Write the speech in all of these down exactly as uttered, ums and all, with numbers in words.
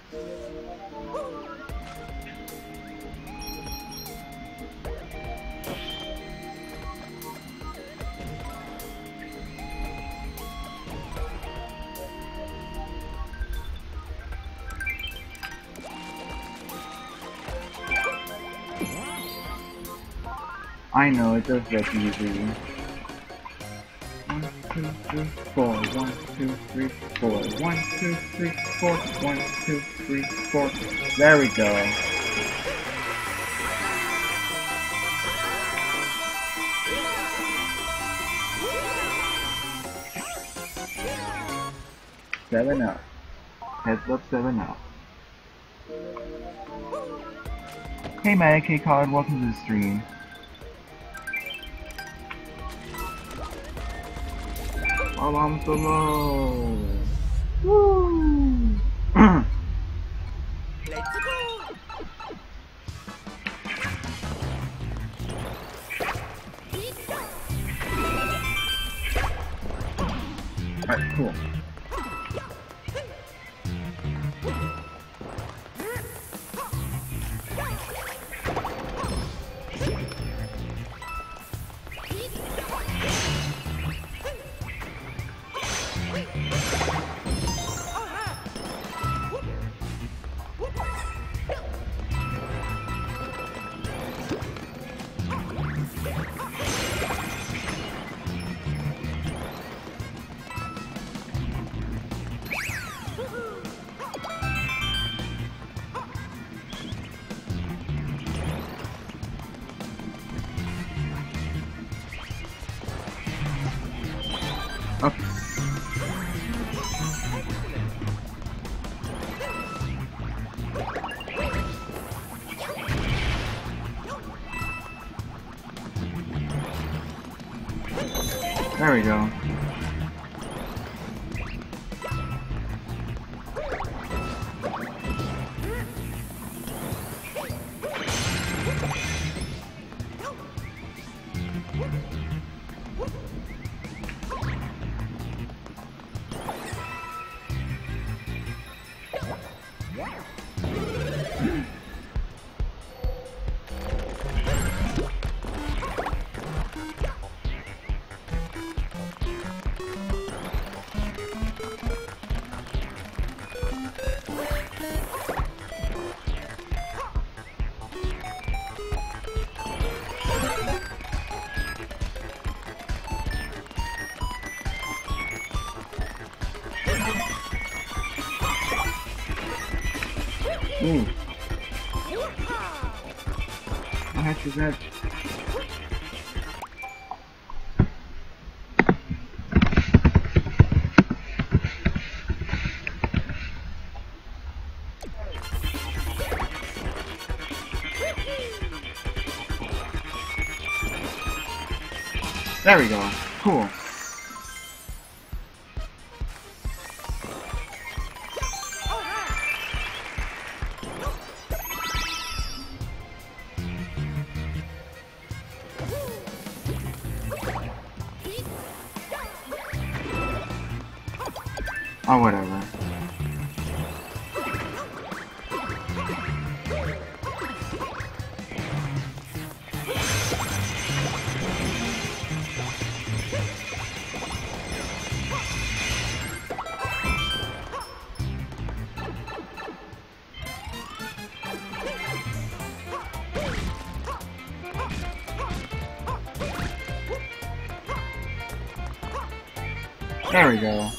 I know, it does get easy. One, two, three, four. One, two, three, four. One, two, three, four. One, two, three, four. There we go. Seven up. Heads up, seven up. Hey Magic K Card, welcome to the stream. While I'm so low. Woo! Let's go! Alright, cool. Okay. There we go. Ooh. How much is that? There we go. Cool. Oh, whatever. There we go.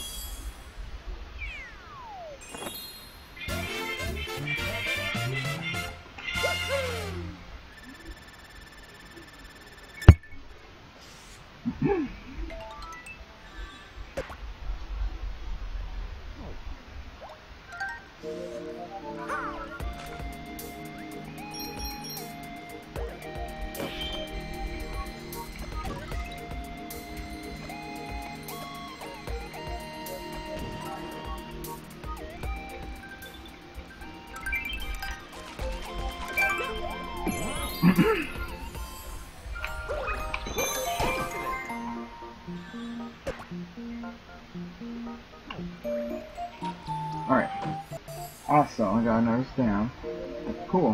Alright. Awesome, I got another stamp. That's cool.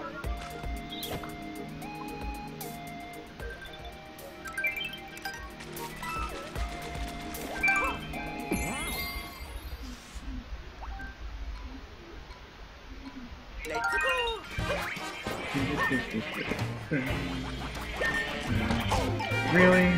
Really?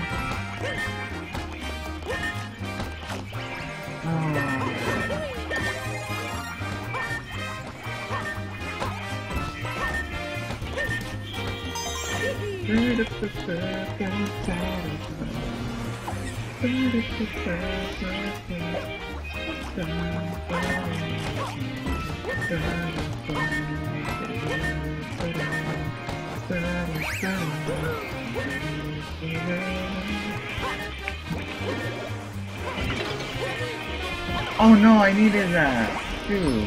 Oh no, I needed that. Dude.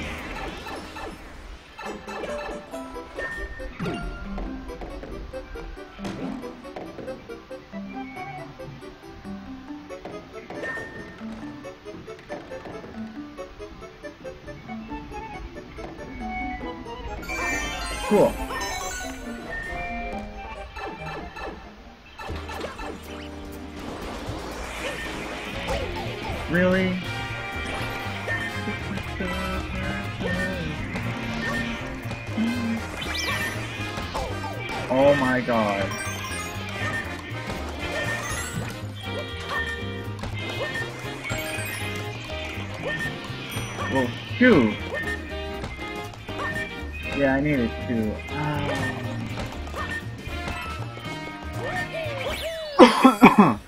Cool. Really? Oh my god. Well, two. Yeah, I needed two. Oh.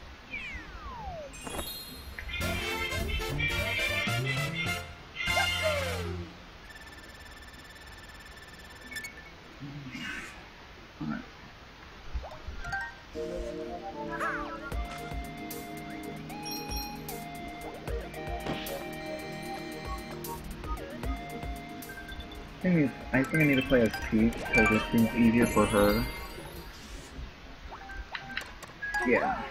I think, I think I need to play as Peach because it seems easier for her. Yeah.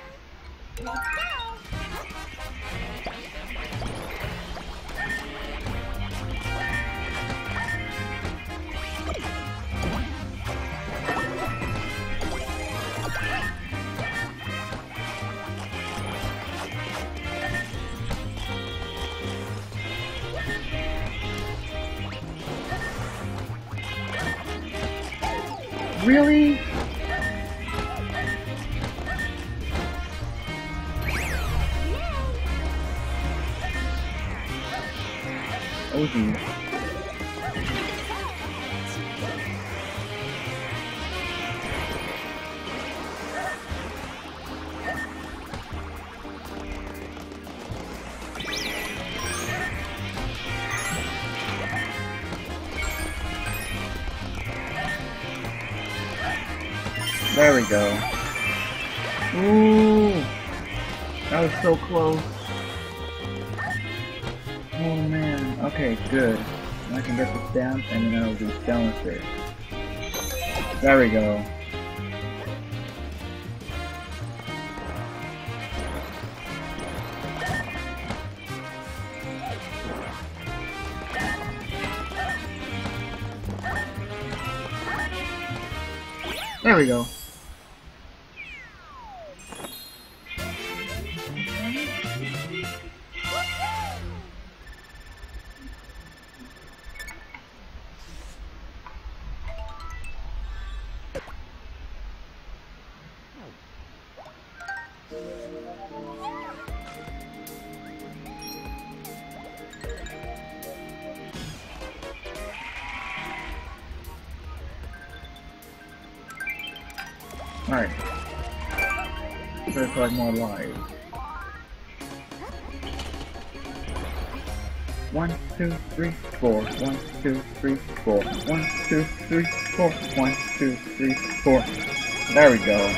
Really? Oh geez. There we go. Ooh, that was so close. Oh man. Okay, good. I can get the stamp and then I'll be done with it. There we go. There we go. Alright. Let's collect more lives. One, two, three, four. One, two, three, four. One, two, three, four. One, two, three, four. There we go.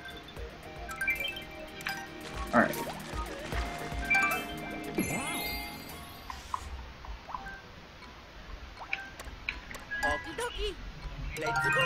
Alright. Let's go!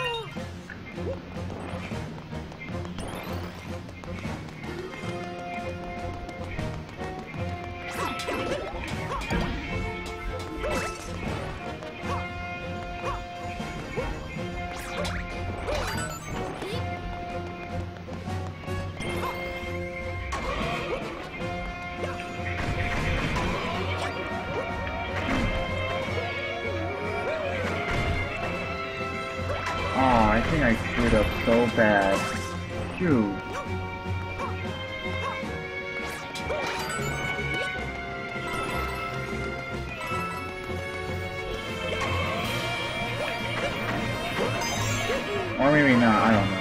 Oh, I think I screwed up so bad. Shoot. Or maybe not, I don't know.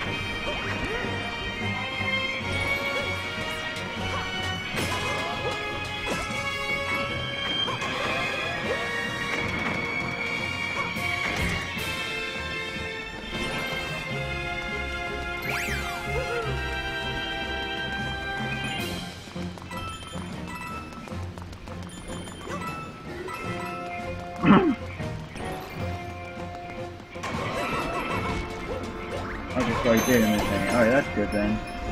Okay, so I did miss any. Alright, that's good then.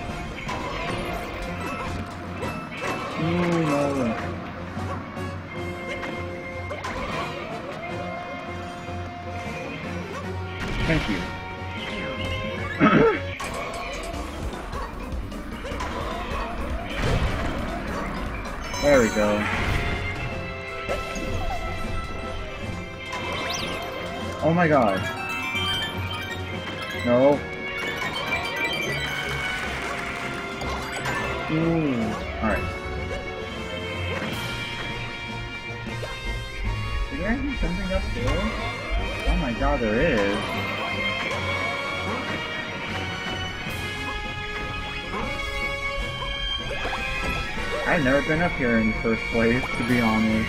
Ooh, no. Thank you. There we go. Oh my god. No. Ooh. Alright. Is there actually something up there? Oh my god, there is. I've never been up here in the first place, to be honest.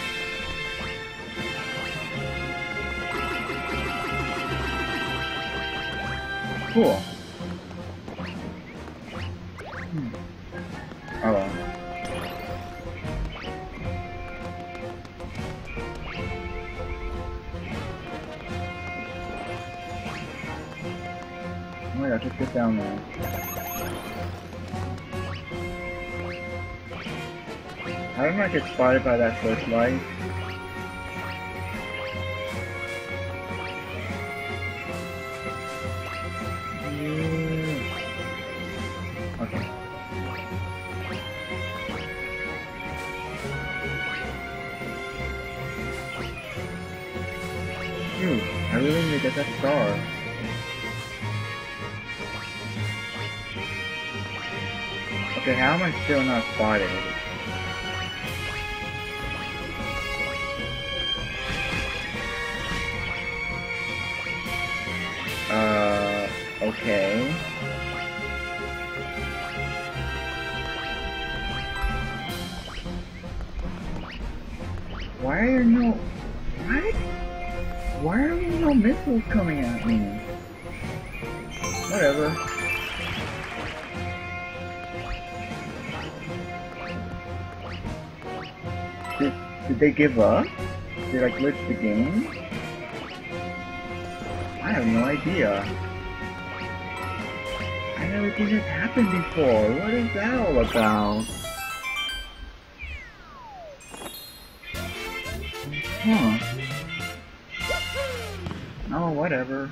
Cool. Hmm. Oh well. Oh my gosh, just get down there. How did I get spotted by that first light? Okay. Dude, I really need to get that star. Okay, how am I still not spotted? Uh, okay. Why are no... What? Why are there no missiles coming at me? Whatever. Did, did they give up? Did I glitch the game? I have no idea. I never seen this happen before. What is that all about? Huh. Oh, whatever.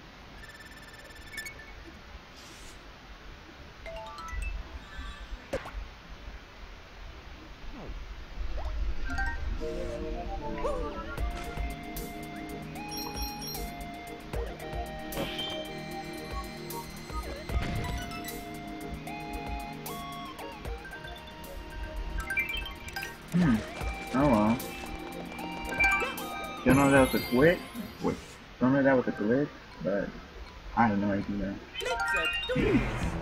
Hmm. Oh well. Don't know if that was a glitch. Wait, don't know if that was a glitch, but I have no idea. Let's do this.